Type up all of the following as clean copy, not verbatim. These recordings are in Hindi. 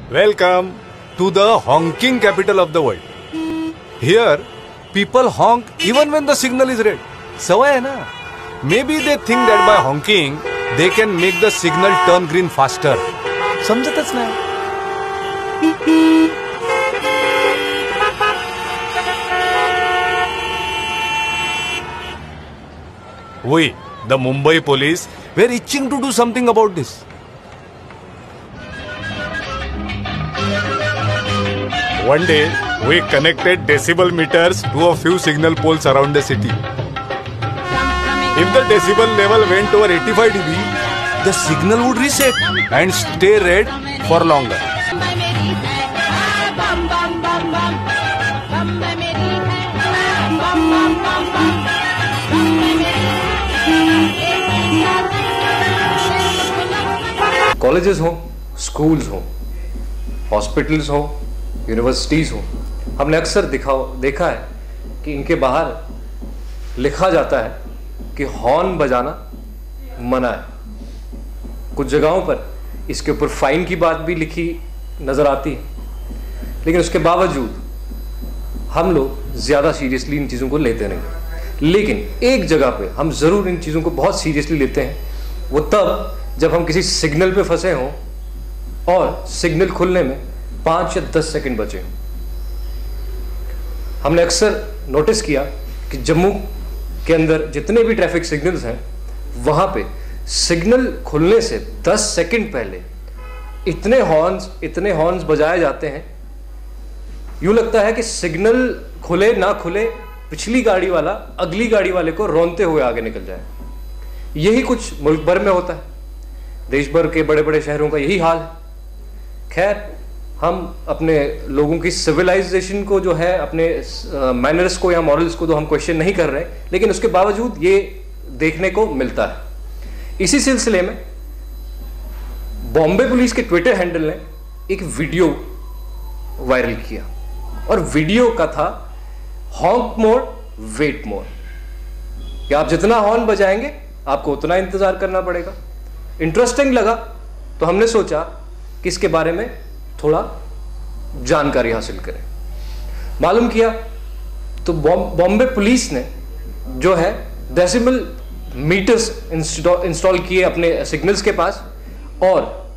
Welcome to the honking capital of the world. Here, people honk even when the signal is red. सवय है ना? Maybe they think that by honking, they can make the signal turn green faster. समझतच नाही. We, the Mumbai police, were itching to do something about this. One day, we connected decibel meters to a few signal poles around the city. If the decibel level went over 85 dB, the signal would reset and stay red for longer. Colleges हो, स्कूल्स हो, हॉस्पिटल्स हो, यूनिवर्सिटीज़ हो, हमने अक्सर देखा है कि इनके बाहर लिखा जाता है कि हॉर्न बजाना मना है। कुछ जगहों पर इसके ऊपर फाइन की बात भी लिखी नज़र आती है, लेकिन उसके बावजूद हम लोग ज़्यादा सीरियसली इन चीज़ों को लेते नहीं। लेकिन एक जगह पे हम ज़रूर इन चीज़ों को बहुत सीरियसली लेते हैं, वो तब जब हम किसी सिग्नल पे फंसे हों और सिग्नल खुलने में 5 या 10 सेकंड बचे हों। हमने अक्सर नोटिस किया कि जम्मू के अंदर जितने भी ट्रैफिक सिग्नल्स हैं, वहाँ पे सिग्नल खुलने से 10 सेकंड पहले इतने हॉर्न्स बजाए जाते हैं, यूँ लगता है कि सिग्नल खुले ना खुले पिछली गाड़ी वाला अगली गाड़ी वाले को रोनते हुए आगे निकल जाए। यही कुछ मुल्क भर में होता है, देश भर के बड़े बड़े शहरों का यही हाल है। खैर, हम अपने लोगों की सिविलाइजेशन को जो है, अपने मैनर्स को या मॉरल्स को तो हम क्वेश्चन नहीं कर रहे, लेकिन उसके बावजूद ये देखने को मिलता है। इसी सिलसिले में बॉम्बे पुलिस के ट्विटर हैंडल ने एक वीडियो वायरल किया और वीडियो का था हॉन्क मोर वेट मोर, कि आप जितना हॉर्न बजाएंगे आपको उतना इंतजार करना पड़ेगा। इंटरेस्टिंग लगा तो हमने सोचा कि इसके बारे में थोड़ा जानकारी हासिल करें। मालूम किया तो बॉम्बे पुलिस ने जो है डेसिबल मीटर्स इंस्टॉल किए अपने सिग्नल्स के पास, और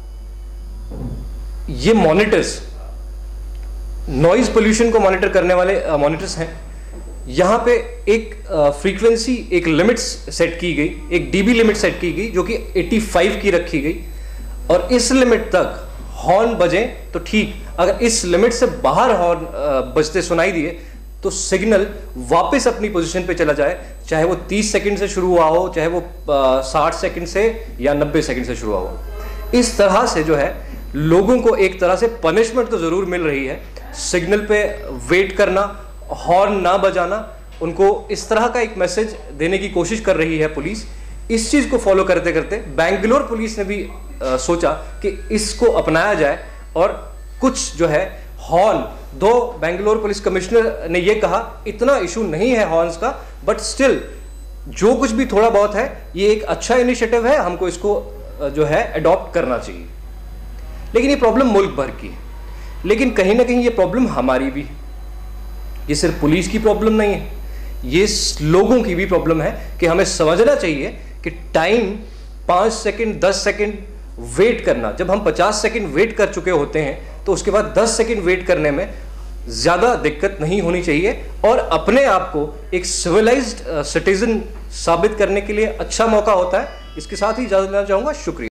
ये मॉनिटर्स नॉइज पोल्यूशन को मॉनिटर करने वाले मॉनिटर्स हैं। यहां पे एक फ्रीक्वेंसी, एक लिमिट सेट की गई, एक डीबी लिमिट सेट की गई जो कि 85 की रखी गई, और इस लिमिट तक हॉर्न बजें तो ठीक, अगर इस लिमिट से बाहर हॉर्न बजते सुनाई दिए तो सिग्नल वापस अपनी पोजीशन पे चला जाए, चाहे वो 30 सेकंड से शुरू हुआ हो, चाहे वो 60 सेकंड से या 90 सेकंड से शुरू हुआ हो। इस तरह से जो है लोगों को एक तरह से पनिशमेंट तो जरूर मिल रही है, सिग्नल पे वेट करना, हॉर्न ना बजाना, उनको इस तरह का एक मैसेज देने की कोशिश कर रही है पुलिस। इस चीज को फॉलो करते करते बेंगलोर पुलिस ने भी सोचा कि इसको अपनाया जाए, और कुछ जो है हॉर्न, दो बेंगलोर पुलिस कमिश्नर ने यह कहा इतना इशू नहीं है हॉर्न्स का, बट स्टिल जो कुछ भी थोड़ा बहुत है ये एक अच्छा इनिशिएटिव है, हमको इसको जो है अडॉप्ट करना चाहिए। लेकिन ये प्रॉब्लम मुल्क भर की है, लेकिन कहीं ना कहीं ये प्रॉब्लम हमारी भी है। ये सिर्फ पुलिस की प्रॉब्लम नहीं है, ये लोगों की भी प्रॉब्लम है कि हमें समझना चाहिए कि टाइम 5 सेकंड 10 सेकंड वेट करना, जब हम 50 सेकंड वेट कर चुके होते हैं तो उसके बाद 10 सेकंड वेट करने में ज़्यादा दिक्कत नहीं होनी चाहिए, और अपने आप को एक सिविलाइज्ड सिटीजन साबित करने के लिए अच्छा मौका होता है। इसके साथ ही इजाज़त लेना चाहूँगा। शुक्रिया।